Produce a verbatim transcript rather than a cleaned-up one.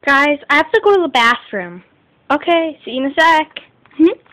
Guys, I have to go to the bathroom. Okay, see you in a sec. Hmm?